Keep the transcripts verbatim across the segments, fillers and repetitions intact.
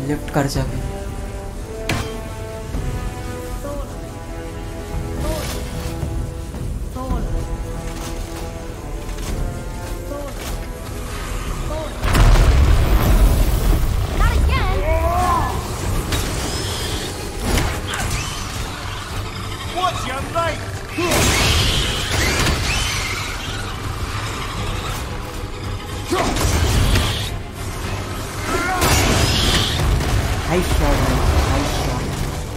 Lift कर सके। What's your name? Nice shot, nice shot.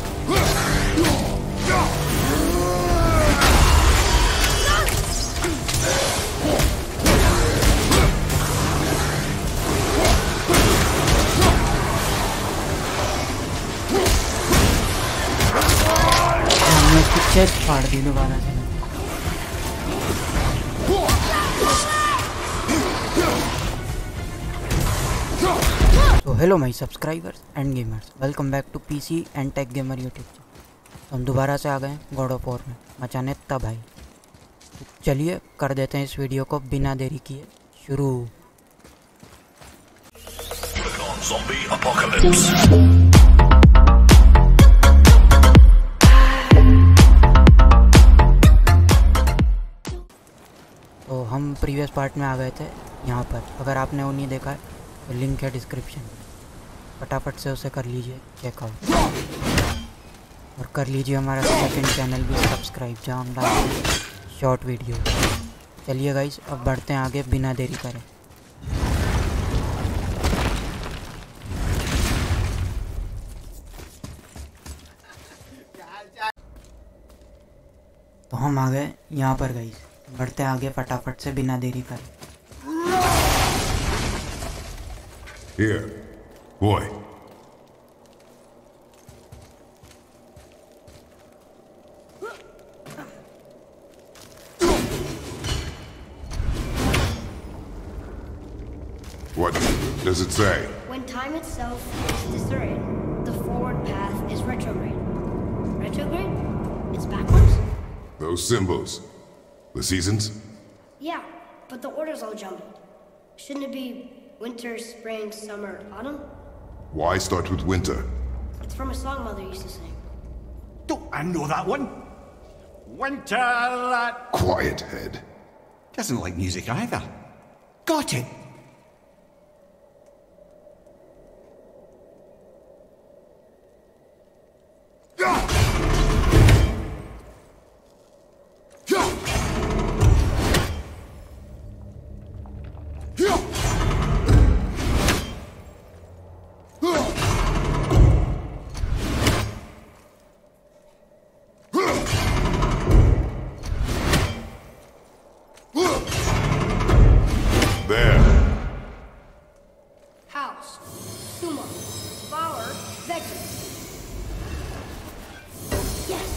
हमने उसकी चेस्ट फाड़ दी दोबारा से। So hello my subscribers and gamers, welcome back to P C and Tech Gamer YouTube channel। तो हम दोबारा से आ गए गॉड ऑफ वॉर में मचाने तबाही। तो चलिए कर देते हैं इस वीडियो को बिना देरी किए शुरू। Zombie apocalypse. तो हम प्रीवियस पार्ट में आ गए थे यहाँ पर, अगर आपने वो नहीं देखा है तो लिंक है डिस्क्रिप्शन में, फटाफट से उसे कर लीजिए चेकआउट और कर लीजिए हमारा सेकंड चैनल भी सब्सक्राइब जहाँ हम डालते हैं शॉर्ट वीडियो। चलिए गाइस अब बढ़ते हैं आगे बिना देरी करें। तो हम आ गए यहाँ पर गाइस, बढ़ते हैं आगे फटाफट से बिना देरी करें। Here, boy. What does it say? When time itself is disarrayed, the forward path is retrograde. Retrograde? It's backwards? Those symbols. The seasons? Yeah, but the order's all jumbled. Shouldn't it be winter, spring, summer, autumn? Why start with winter? It's from a song Mother used to sing. Don't I know that one? Winter, that Quiet, head. doesn't like music either. Got it. There. House, Sumo, Flower, Vector. Yes!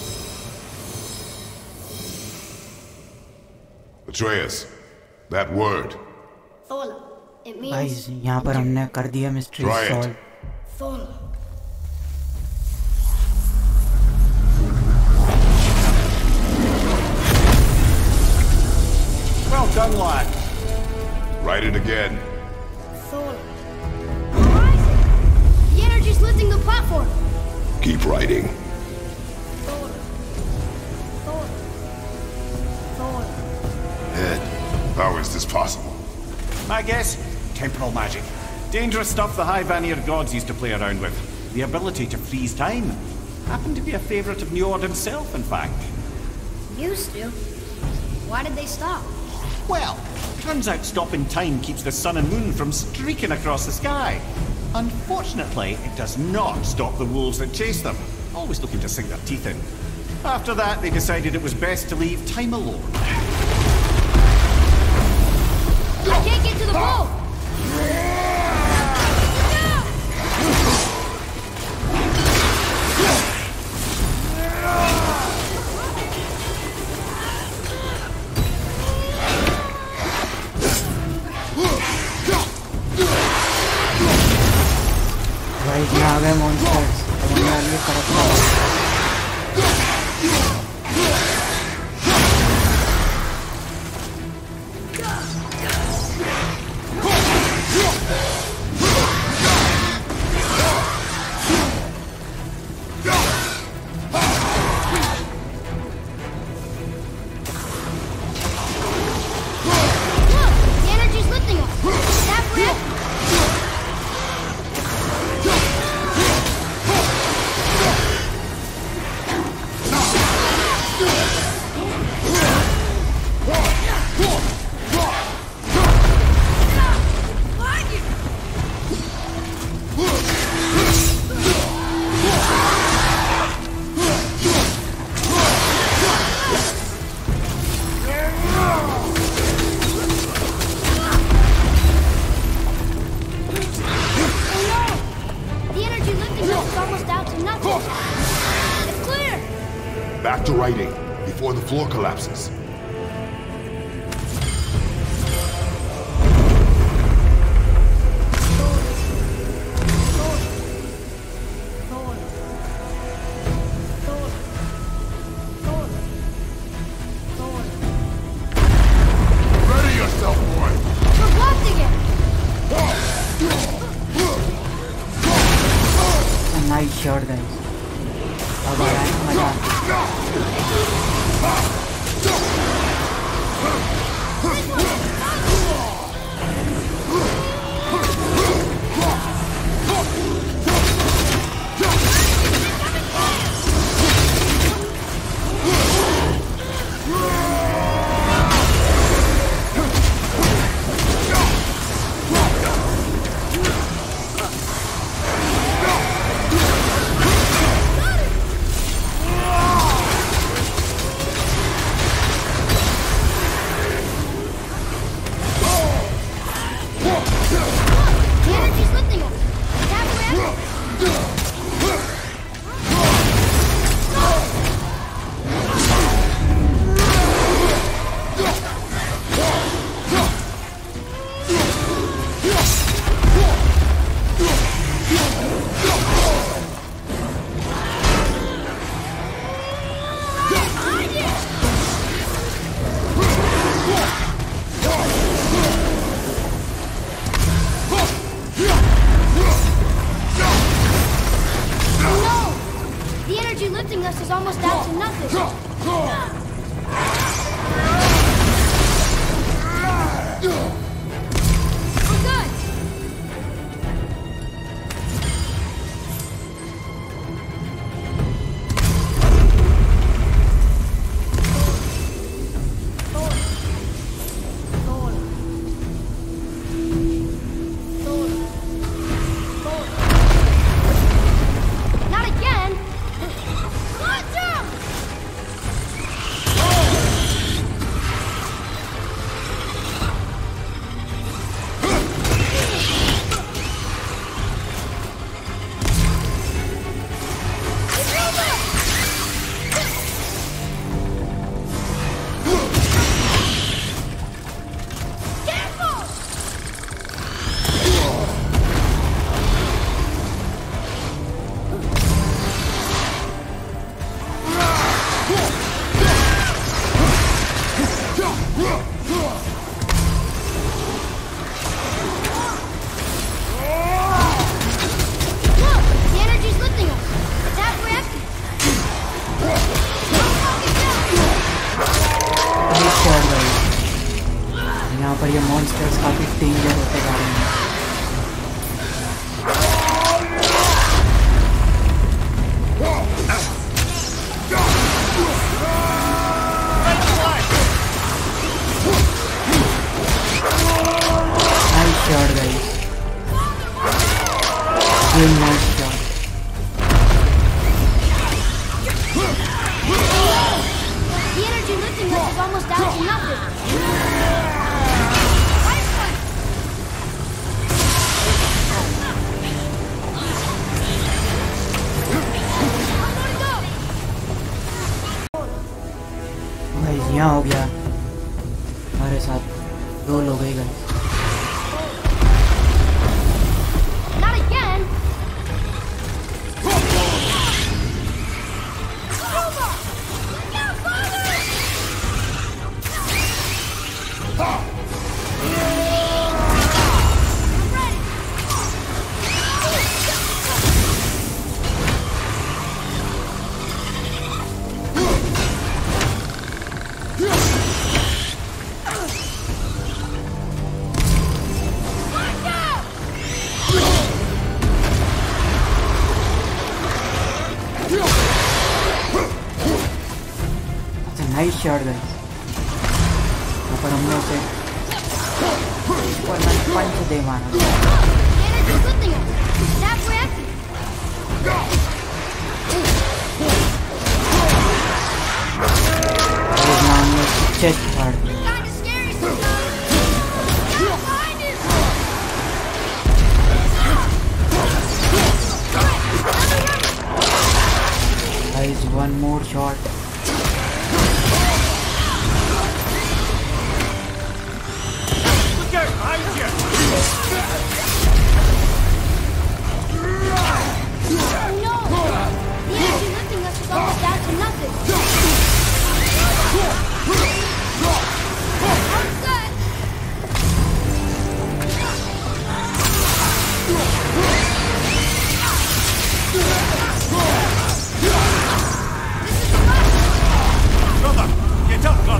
Atreus. That word. Thola. It means... guys यहाँ पर हमने कर दिया mystery Try it. Solve. Thola. Well done, lad. Write it again. Thola. Horizon! The energy's lifting the platform! Keep writing. Thola. Thola. Thola. Head. How is this possible? I guess temporal magic. Dangerous stuff the High Vanir gods used to play around with. The ability to freeze time. Happened to be a favorite of Njord himself, in fact. Used to. Why did they stop? Well, turns out stopping time keeps the sun and moon from streaking across the sky. Unfortunately, it does not stop the wolves that chase them, always looking to sink their teeth in. After that, they decided it was best to leave time alone. I can't get to the boat! Guys यहाँ आ गए monsters, अब हमें आगे कड़कना होगा। to writing before the floor collapses. Ready yourself, boy! We're blasting it! A nice shot, guys. अब आ रहा है मजा। The energy's lifting us! It's halfway up! No! The energy lifting us is almost down to nothing. We're good! Not again! Gotcha! Look! The energy's lifting us! It's halfway empty! Nice shot, guys. यहाँ पर ये monsters काफी danger होते जा रहे हैं। Nice shot, guys. Really nice shot. The energy lifting us is almost down to nothing. Guys यहाँ हो गया हमारे साथ दो लोग ही गए। Not again! Nice shot guys. यहाँ पर हमने उसे पंच दे मारा। The energy's lifting us! It's halfway empty! और now हमने उसकी चेस्ट फाड़ दी। Kinda scary sometimes! Get behind you! Guys, one more shot.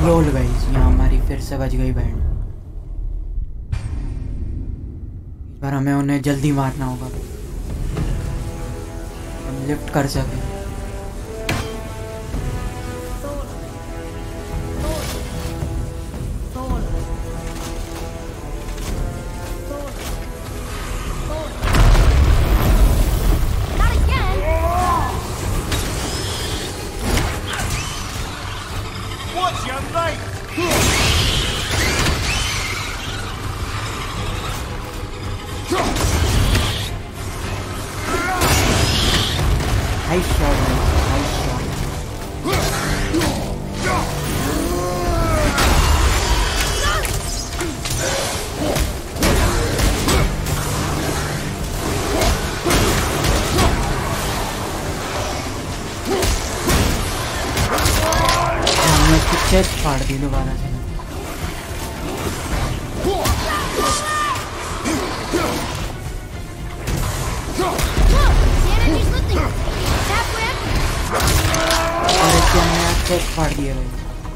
Roll guys, यहाँ हमारी फिर से बच गई बैंड। इस बार हमें उन्हें जल्दी मारना होगा, हम लिफ्ट कर सकें। Nice shot, nice shot. हमने उसकी चेस्ट फाड़ दी दोबारा से। और इसके हमने चेस्ट फाड़ दिया भाई।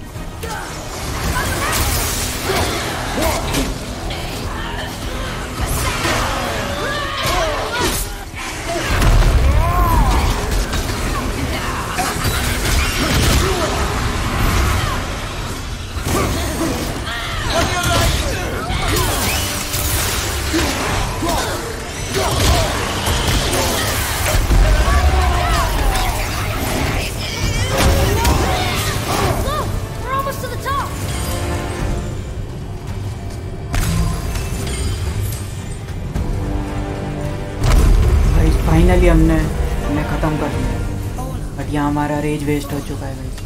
फाइनली हमने उन्हें ख़त्म कर दिया, बट यहाँ हमारा रेज वेस्ट हो चुका है भाई।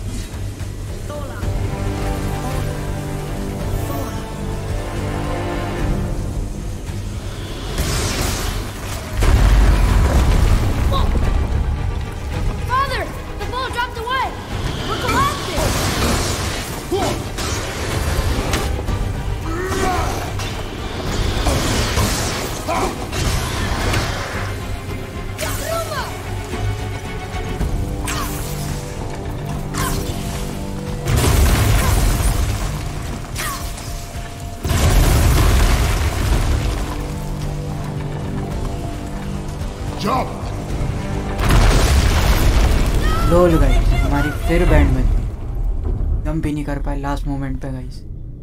रोल गाइस, हमारी फिर बैंड में जंप भी नहीं कर पाए लास्ट मोमेंट पे गाइस।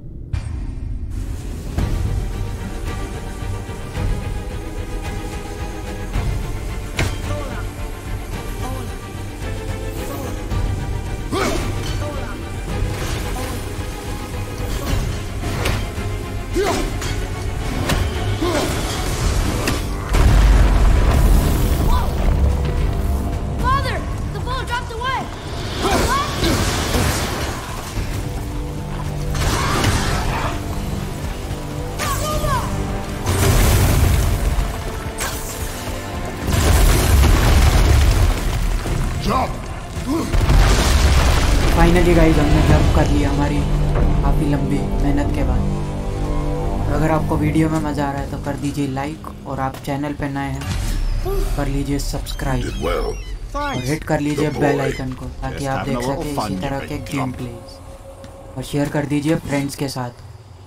फाइनली गाइस हमने जंप कर लिया हमारी काफ़ी लंबी मेहनत के बाद। अगर आपको वीडियो में मज़ा आ रहा है तो कर दीजिए लाइक, और आप चैनल पे नए हैं कर लीजिए सब्सक्राइब और हिट कर लीजिए बेल आइकन को, ताकि आप देख सकें इसी तरह के गेम प्लेस, और शेयर कर दीजिए फ्रेंड्स के साथ।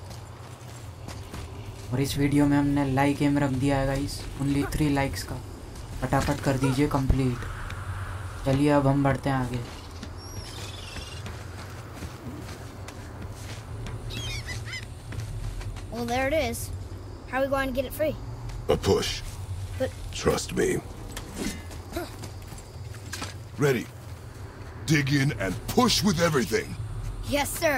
और इस वीडियो में हमने लाइक एम रख दिया है गाइस, ओनली थ्री लाइक्स का, फटाफट कर दीजिए कंप्लीट। चलिए अब हम बढ़ते हैं आगे। Well, there it is. How are we going to get it free? A push. But... Trust me. Ready. Dig in and push with everything. Yes, sir.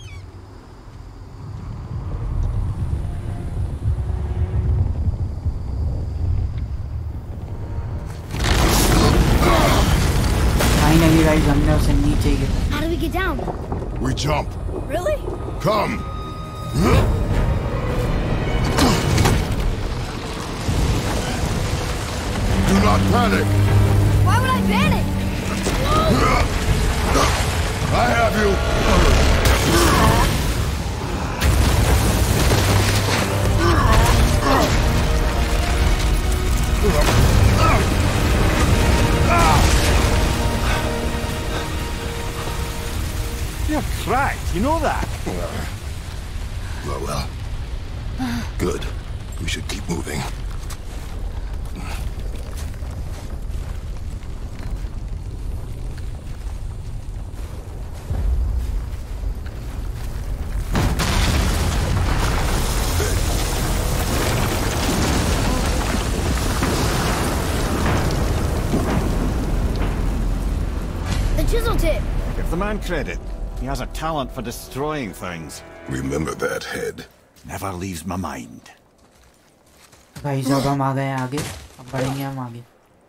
Finally, guys, हमने उसे नीचे गिरा। How do we get down? We jump. Really? Come. Do not panic. Why would I panic? I have you. You're cracked. You know that? Well, well. Good. We should keep moving. The chisel tip. Give the man credit. He has a talent for destroying things. Remember that head. Never leaves my mind. Guys अब हम आ गए हैं आगे, अब बढ़ेंगे हम आगे।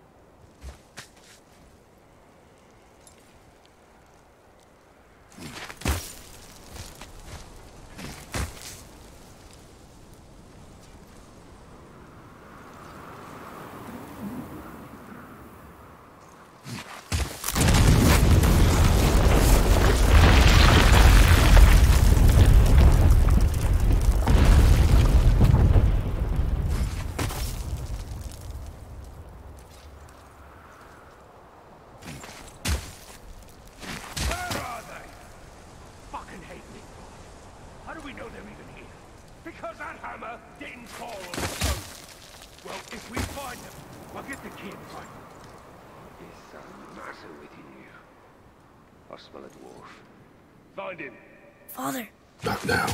Father. Not now.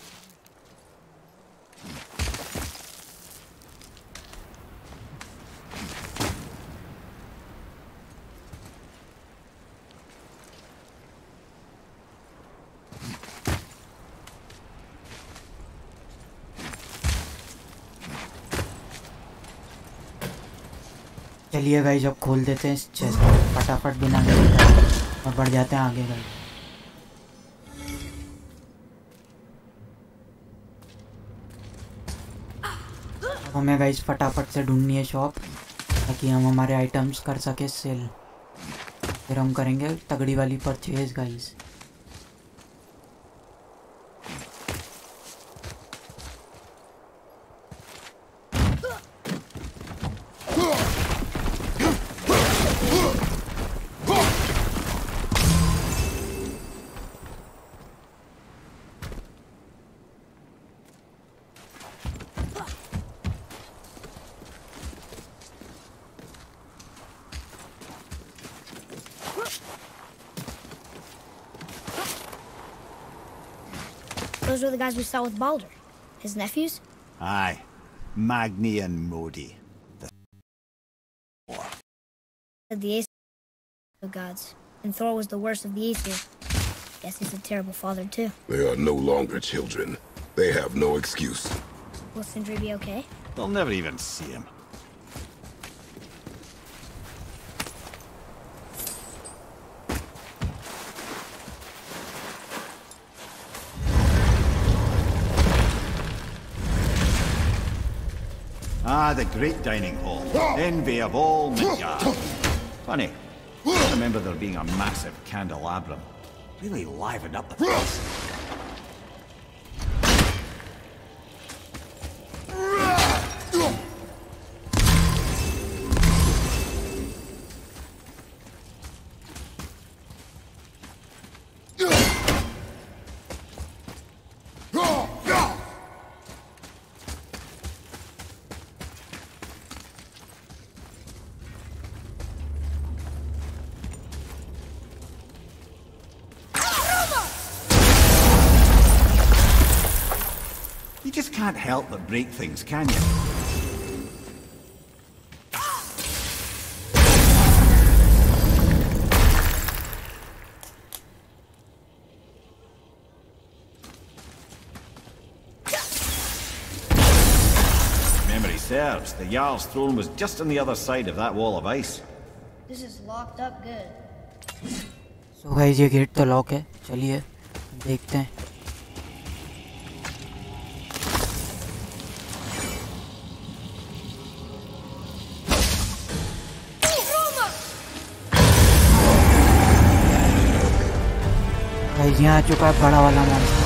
चलिए गाइस अब खोल देते हैं इस चेस्ट को फटाफट बिना देरी और बढ़ जाते हैं आगे गाइस। अब हमें गाइस फटाफट से ढूंढनी है शॉप ताकि हम हमारे आइटम्स कर सके सेल, फिर हम करेंगे तगड़ी वाली purchase guys. Those were the guys we saw with Baldur. His nephews? Aye. Magni and Modi. The The Aesir of gods. And Thor was the worst of the Aesir. Guess he's a terrible father too. They are no longer children. They have no excuse. Will Sindri be okay? They'll never even see him. Ah, the great dining hall. Envy of all Midgard. Funny, I remember there being a massive candelabrum. Really livened up the place. You just can't help but break things, can you? Memory serves, the Jarl's throne was just on the other side of that wall of ice. This is locked up good. So guys ये gate तो lock है, चलिए देखते हैं। Guys यहाँ आ चुका है बड़ा वाला मॉन्स्टर।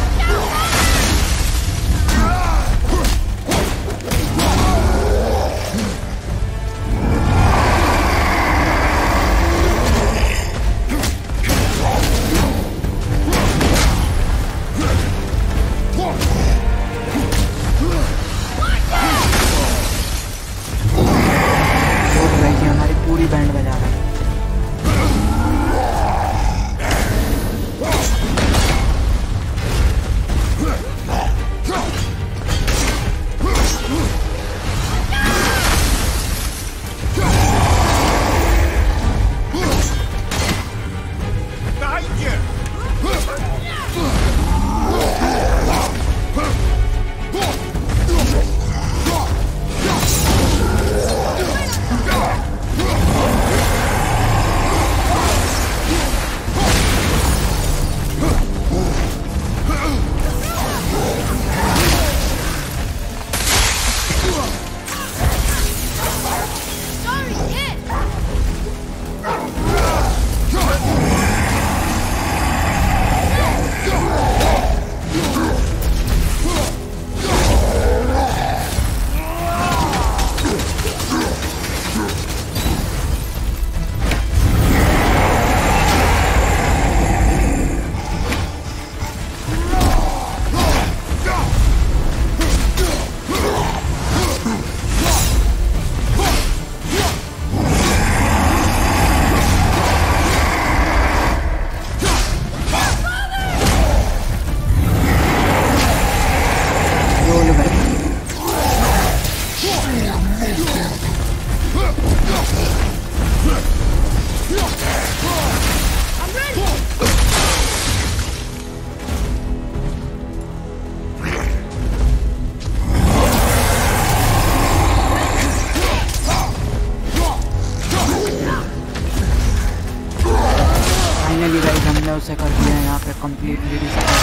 उसे कर दिया है यहाँ पे कम्प्लीटली डिस्ट्रॉय।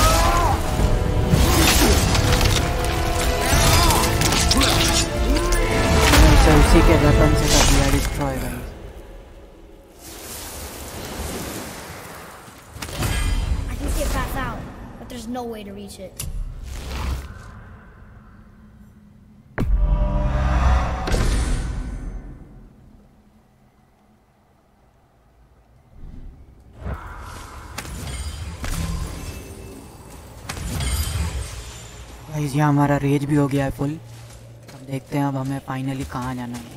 उसे उसी के वेपन से कर दिया डिस्ट्रॉय भाई। I can see a path out, but there's no way to reach it. Guys यहाँ हमारा रेज भी हो गया है फुल। अब देखते हैं अब हमें फाइनली कहाँ जाना है।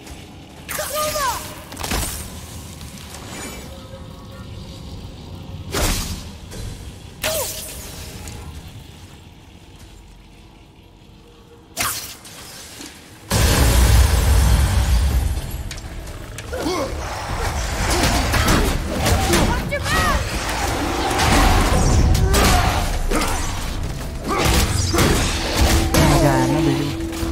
मजा आया ना बिल्ली।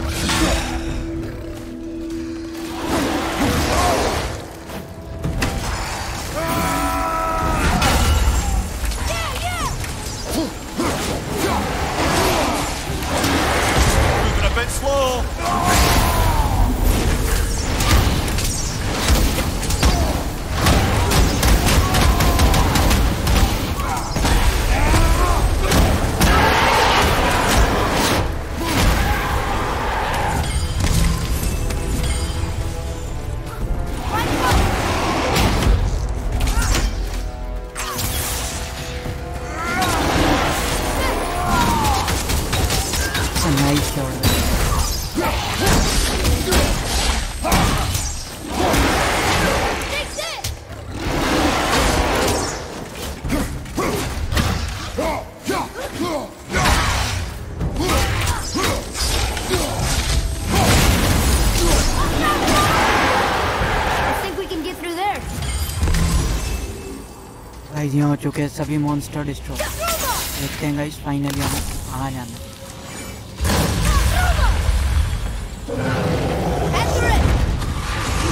Moving a bit slow. Nice shot. I think we can get through there. Guys यहाँ हो चुके हैं सभी मॉन्स्टर डिस्ट्रॉय। देखते हैं गाइस फाइनली हमें कहाँ जाना है। Head through it.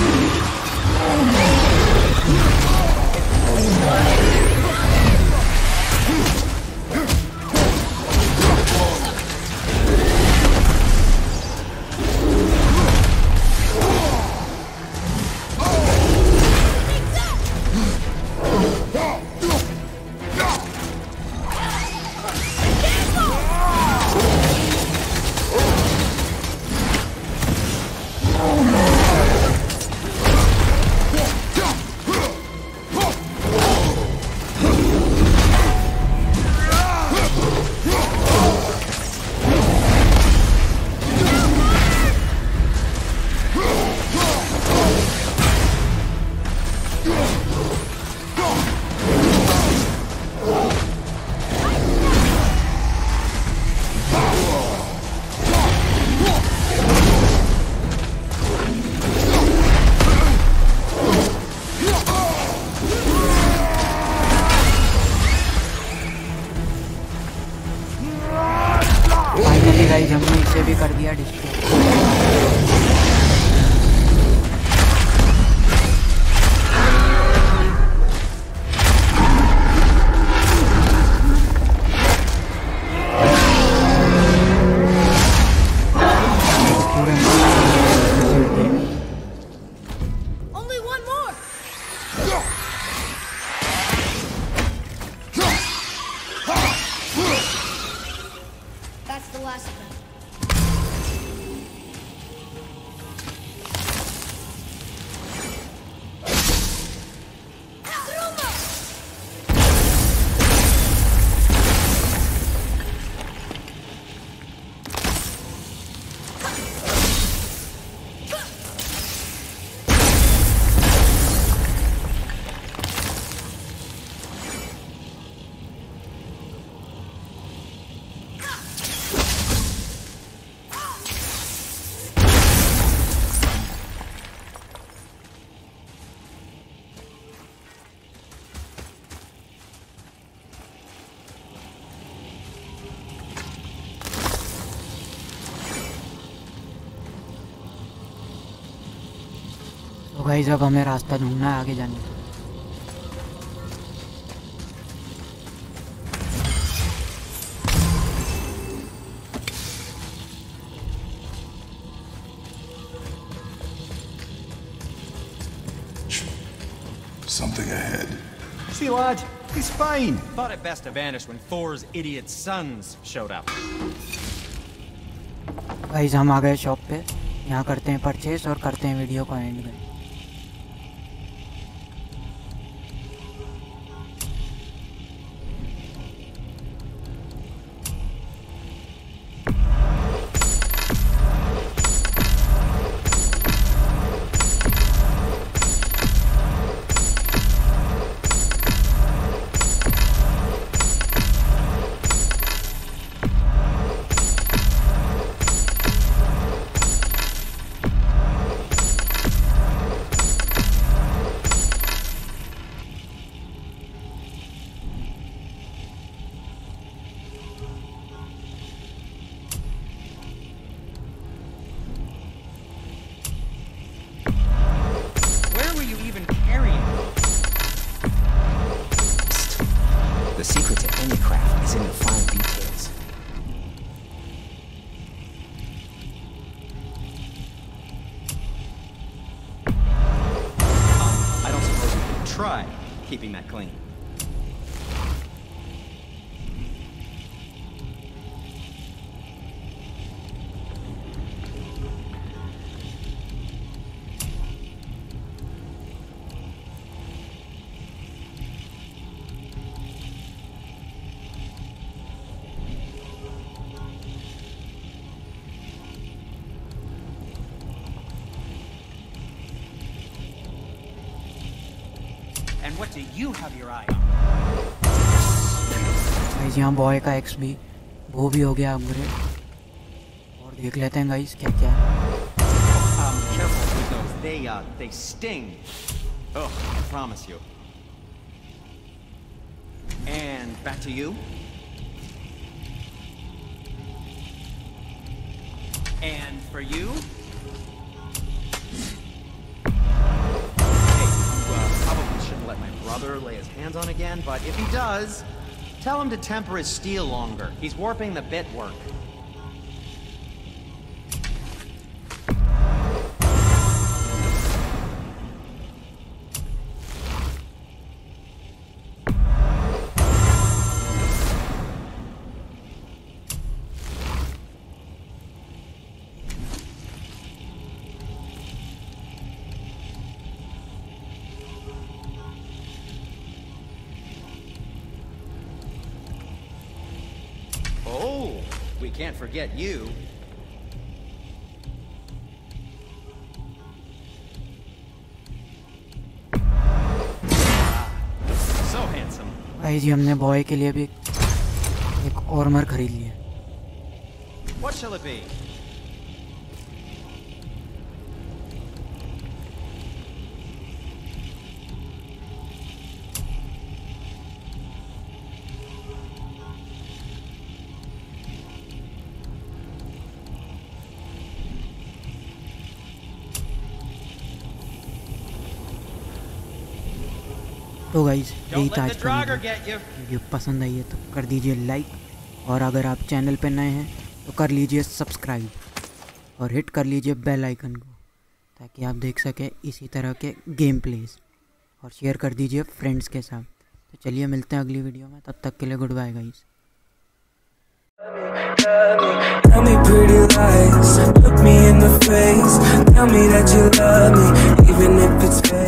Finally guys हमने इसे भी कर दिया destroy. Only one more. That's the last of them. तो गाइस अब हमें रास्ता ढूंढना है आगे जाने का। Something ahead. See, lad, he's fine. Thought it best to vanish when Thor's idiot sons showed up. Guys हम आ गए शॉप पे, यहाँ करते हैं परचेस और करते हैं वीडियो को एंड में। The secret to any craft is in the fine details. Um, I don't suppose you could try keeping that clean. And what do you have your eye on? Guys यहाँ boy का ex भी वो भी हो गया upgrade, और देख लेते हैं गाइस क्या क्या है। Um, careful with those. They, uh, they sting. Oh, I promise you. And back to you. And for you. Let my brother lay his hands on again, but if he does, tell him to temper his steel longer. He's warping the bit work. Oh, we can't forget you. So handsome. Guys ये हमने boy के लिए भी एक armour खरीद लिया। What shall it be? तो guys यही Don't था let आज the का Draugr video. get you. Video पसंद आई है तो कर दीजिए लाइक, और अगर आप चैनल पे नए हैं तो कर लीजिए सब्सक्राइब और हिट कर लीजिए बेल आइकन को, ताकि आप देख सकें इसी तरह के गेम प्लेस, और शेयर कर दीजिए फ्रेंड्स के साथ। तो चलिए मिलते हैं अगली वीडियो में, तब तक के लिए goodbye guys. Tell me pretty lies, look me in the face, tell me that you love me, even if it's fake.